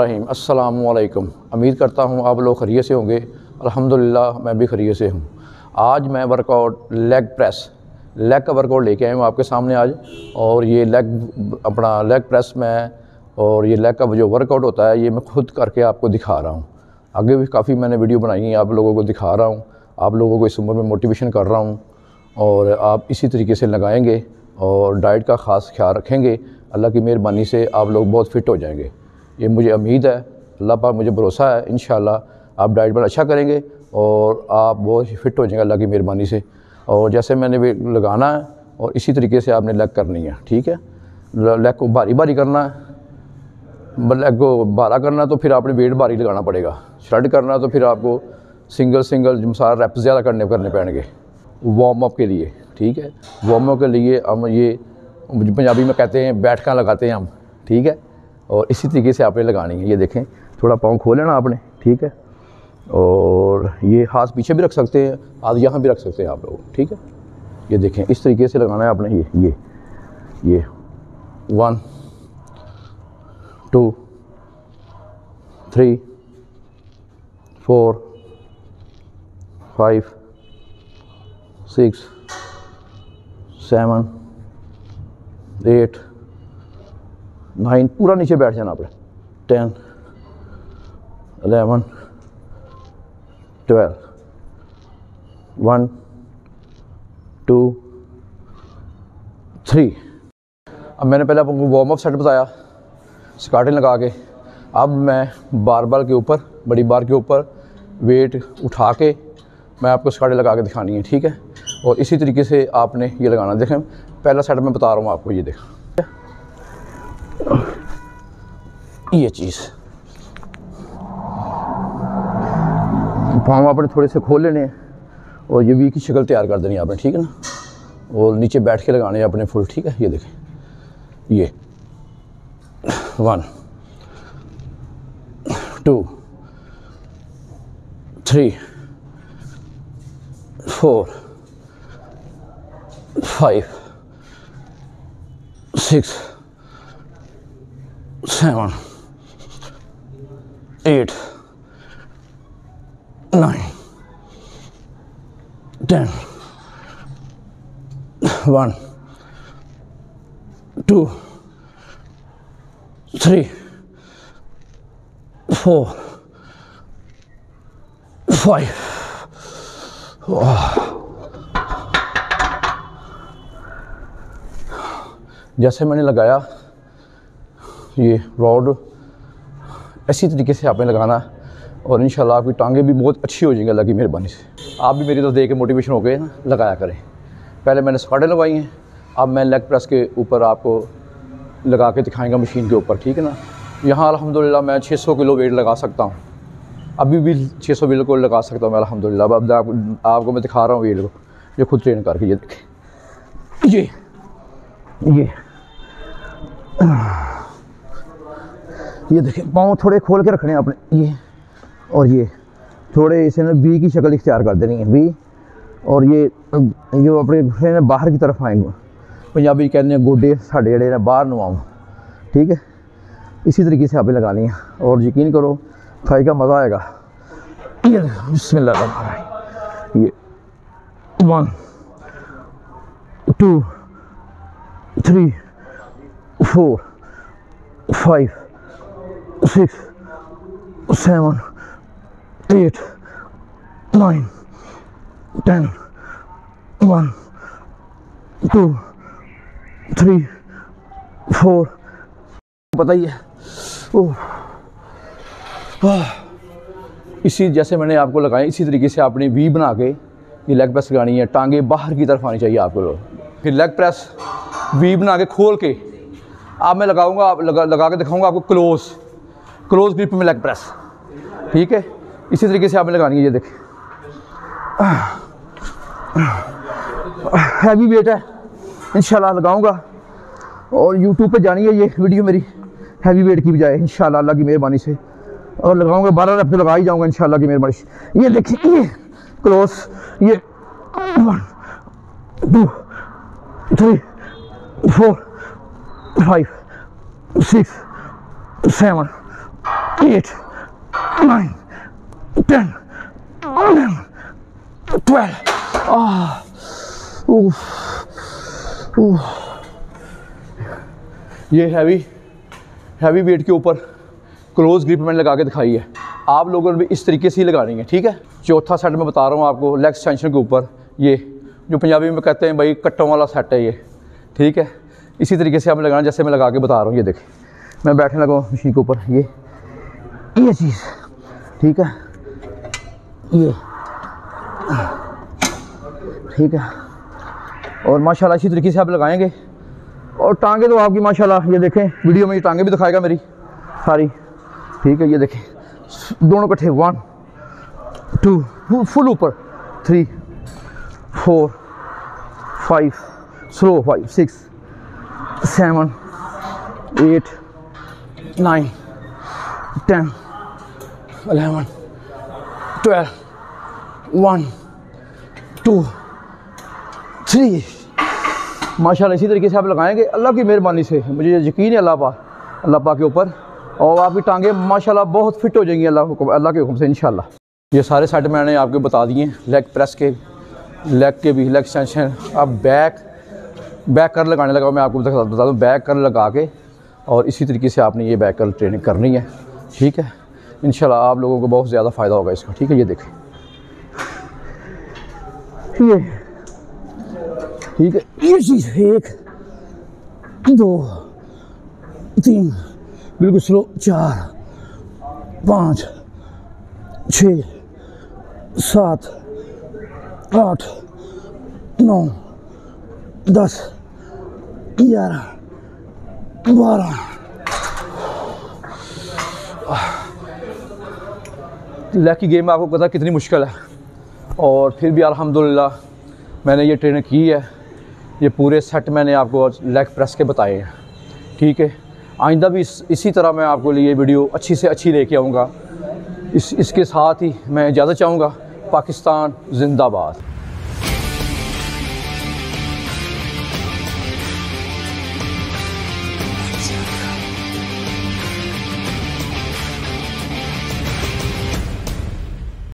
रहीम अस्सलामुअलैकुम। उम्मीद करता हूँ आप लोग खैरियत से होंगे। अल्हम्दुलिल्लाह मैं भी खैरियत से हूँ। आज मैं वर्कआउट लेग का वर्कआउट लेके आया हूँ आपके सामने आज। और ये लेग प्रेस में और ये लेग का जो वर्कआउट होता है ये मैं खुद करके आपको दिखा रहा हूँ। आगे भी काफ़ी मैंने वीडियो बनाई है, आप लोगों को दिखा रहा हूँ, आप लोगों को इस उम्र में मोटिवेशन कर रहा हूँ। और आप इसी तरीके से लगाएंगे और डाइट का ख़ास ख्याल रखेंगे, अल्लाह की मेहरबानी से आप लोग बहुत फ़िट हो जाएंगे। ये मुझे उम्मीद है, अल्लाह पाक मुझे भरोसा है, इंशाल्लाह आप डाइट पर अच्छा करेंगे और आप बहुत फिट हो जाएंगे अल्लाह की मेहरबानी से। और जैसे मैंने भी लगाना है और इसी तरीके से आपने लेग करनी है, ठीक है। लेग को भारी भारी करना है, लेग को भारा करना तो फिर आपने वेट भारी लगाना पड़ेगा। श्रेड करना तो फिर आपको सिंगल सारा रेप्स ज़्यादा करने पड़ेंगे वार्म अप के लिए, ठीक है। वार्म अप के लिए हम ये पंजाबी में कहते हैं बैठका लगाते हैं हम, ठीक है। और इसी तरीके से आपने लगानी है। ये देखें, थोड़ा पाँव खोल लेना आपने, ठीक है। और ये हाथ पीछे भी रख सकते हैं, हाथ यहाँ भी रख सकते हैं आप लोग, ठीक है। ये देखें, इस तरीके से लगाना है आपने। ये 1 2 3 4 5 6 7 8 9, पूरा नीचे बैठ जाना आपने। 10 11 12 1 2 3। अब मैंने पहले आपको वार्म अप सेट बताया स्क्वाटिंग लगा के। अब मैं बारबल के ऊपर, बड़ी बार के ऊपर वेट उठा के मैं आपको स्क्वाटिंग लगा के दिखानी है, ठीक है। और इसी तरीके से आपने ये लगाना। देखें, पहला सेट मैं बता रहा हूँ आपको, ये देखें, ये चीज़ पाँव आपने थोड़े से खोल लेने हैं और ये वी की शक्ल तैयार कर देनी है आपने, ठीक है ना। और नीचे बैठ के लगाने हैं अपने फुल, ठीक है। ये देखें, ये 1 2 3 4 5 6 7 8 9 10 1 2 3 4 5। जैसे मैंने लगाया ये रॉड, इसी तरीके से आपने लगाना और इंशाल्लाह आपकी टांगें भी बहुत अच्छी हो जाएंगी अल्लाह की मेहरबानी से। आप भी मेरी तरफ देख के मोटिवेशन हो गए ना, लगाया करें। पहले मैंने स्क्वाटें लगवाई हैं, अब मैं लेग प्रेस के ऊपर आपको लगा के दिखाएंगा मशीन के ऊपर, ठीक है ना। यहाँ अल्हम्दुलिल्लाह मैं 600 किलो वेट लगा सकता हूँ, अभी भी 600 बिल्कुल लगा सकता हूँ मैं अल्हम्दुलिल्लाह। अब आपको मैं दिखा रहा हूँ वेट को, ये खुद ट्रेन करके। ये देखें, ये देखें, पाँव थोड़े खोल के रखने हैं आपने, ये और ये थोड़े इसे ना वी की शक्ल इख्तियार कर देनी है, वी। और ये जो अपने घुटने बाहर की तरफ आएंगे, पंजाबी कहते हैं गोडे साढ़े जड़े बाहर न आऊँ, ठीक है। इसी तरीके से आपने लगानी है और यकीन करो खाई का मज़ा आएगा। ये बिस्मिल्लाह, ये 1 2 3 4 5 6 7 8 9 10 1 2 3 4। पता ही है। इसी जैसे मैंने आपको लगाया, इसी तरीके से आपने वी बना के ये लेग प्रेस लगानी है। टांगे बाहर की तरफ आनी चाहिए आपको। फिर लेग प्रेस वी बना के खोल के अब मैं लगाऊंगा, आप लगा के दिखाऊंगा आपको क्लोज ग्रिप में लेग प्रेस, ठीक है। इसी तरीके से आपने लगानी है। ये देखें, हैवी वेट है, इंशाल्लाह लगाऊंगा और यूट्यूब पे जानी है ये वीडियो मेरी हैवी वेट की बजाय, इंशाल्लाह अल्लाह की मेहरबानी से। और लगाऊंगा 12 रफ लगा ही जाऊंगा इंशाल्लाह की मेहरबानी से। ये देखिए, ये क्लोज, ये 1 2 3 4 5 6 7 8, 9, 10, 11, 12. ये हैवी वेट के ऊपर क्लोज ग्रिप मैंने लगा के दिखाई है। आप लोगों ने भी इस तरीके से ही लगानी है, ठीक है। चौथा सेट मैं बता रहा हूँ आपको लेग एक्सटेंशन के ऊपर, ये जो पंजाबी में कहते हैं भाई कट्टों वाला सेट है ये, ठीक है। इसी तरीके से आप लगाना जैसे मैं लगा के बता रहा हूँ। ये देखें, मैं बैठने लगा मशीन के ऊपर, ये चीज़, ठीक है, ये ठीक है। और माशाल्लाह इसी तरीके से आप लगाएंगे। और टांगे तो आपकी माशाल्लाह ये देखें, वीडियो में ये टांगे भी दिखाएगा मेरी सारी, ठीक है। ये देखें दोनों इकट्ठे, 1 2 फुल ऊपर, 3 4 5 स्लो, 5 6 7 8 9 10 11 12 1 2 3। माशाल्लाह इसी तरीके से आप लगाएंगे। अल्लाह की मेहरबानी से मुझे यकीन है अल्लाह पाक के ऊपर, और आपकी टांगे माशाल्लाह बहुत फिट हो जाएंगी अल्लाह के हुक्म से इंशाल्लाह। ये सारे सेट मैंने आपको बता दिए, लेग प्रेस के, लेग के भी, लेग एक्सटेंशन। अब बैक कर लगाने लगा, मैं आपको बता दूँ, बैक कर लगा के और इसी तरीके से आपने ये बैक कर ट्रेनिंग करनी है, ठीक है। इंशाल्लाह आप लोगों को बहुत ज़्यादा फ़ायदा होगा इसका, ठीक है। ये देखें, ये ठीक है, ये चीज़ 1 2 3 बिल्कुल स्लो, 4 5 6 7 8 9 10 11 12। लेग की गेम आपको पता कितनी मुश्किल है, और फिर भी अल्हम्दुलिल्लाह मैंने ये ट्रेनिंग की है। ये पूरे सेट मैंने आपको लेग प्रेस के बताए हैं, ठीक है। आइंदा भी इसी तरह मैं आपको लिए वीडियो अच्छी से अच्छी लेके आऊँगा। इसके साथ ही मैं इजाज़त चाहूँगा। पाकिस्तान जिंदाबाद।